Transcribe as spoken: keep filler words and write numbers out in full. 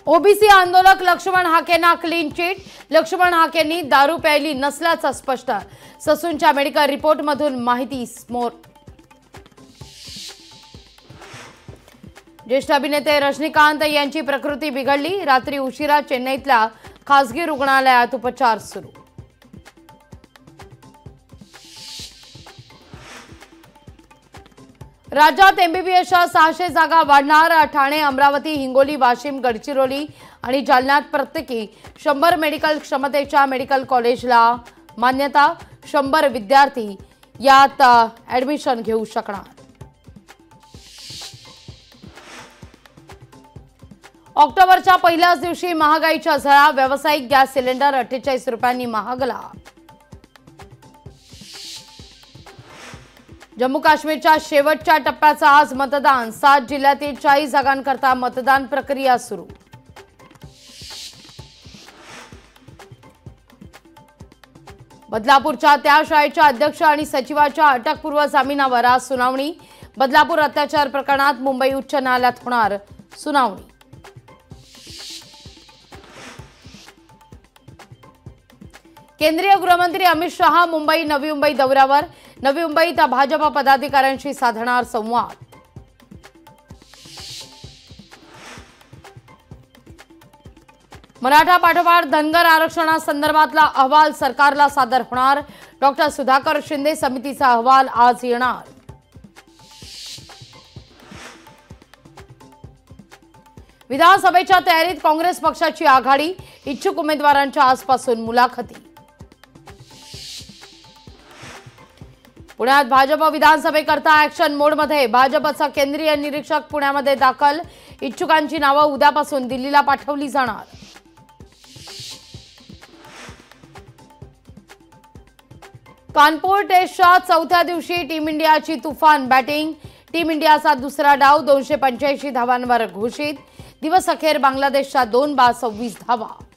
OBC आंदोलक लक्ष्मण हाकेंना clean chit. Laxman हाकेंनी दारू प्यायली नसल्याचं स्पष्ट। ससूनच्या मेडिकल रिपोर्टमधून माहिती समोर। ज्येष्ठ अभिनेते रजनीकांत यांची प्रकृती बिघडली। रात्री उशिरा चेन्नईतल्या खासगी रुग्णालयात उपचार सुरू। राज्यात एमबीबीएसच्या सहाशे जागा वाढणार। ठाणे, अमरावती, हिंगोली, वाशिम, गडचिरोली आणि जालन्यात प्रत्येकी शंभर मेडिकल क्षमतेच्या मेडिकल कॉलेजला मान्यता। शंभर विद्यार्थी यात ऍडमिशन घेऊ शकणार। ऑक्टोबरच्या पहिल्याच दिवशी महागाईच्या झळा। व्यावसायिक गॅस सिलेंडर अठ्ठेचाळीस रुपयांनी महागला। जम्मू काश्मीरच्या शेवटच्या टप्प्याचा आज मतदान। सात जिल्ह्यातील चाळीस जागांकरता मतदान प्रक्रिया सुरू। बदलापूरच्या त्या शाळेच्या अध्यक्ष आणि सचिवाच्या अटकपूर्व जामिनावर आज सुनावणी। बदलापूर अत्याचार प्रकरणात मुंबई उच्च न्यायालयात होणार सुनावणी। केंद्रीय गृहमंत्री अमित शहा मुंबई नवी मुंबई दौऱ्यावर। नवी मुंबईत भाजपा पदाधिकाऱ्यांशी साधणार संवाद। मराठा पाठोपाठ धनगर आरक्षणासंदर्भातला अहवाल सरकारला सादर होणार। डॉक्टर सुधाकर शिंदे समितीचा अहवाल आज येणार। विधानसभेच्या तयारीत काँग्रेस पक्षाची आघाडी। इच्छुक उमेदवारांच्या आजपासून मुलाखती। पुण्यात भाजप विधानसभेकरता ऍक्शन मोडमध्ये। भाजपचा केंद्रीय निरीक्षक पुण्यामध्ये दाखल। इच्छुकांची नावं उद्यापासून दिल्लीला पाठवली जाणार। कानपूर टेस्टच्या चौथ्या दिवशी टीम इंडियाची तुफान बॅटिंग। टीम इंडियाचा दुसरा डाव दोनशे पंच्याऐंशी धावांवर घोषित। दिवस अखेर बांगलादेशच्या दोन बाद सव्वीस धावा।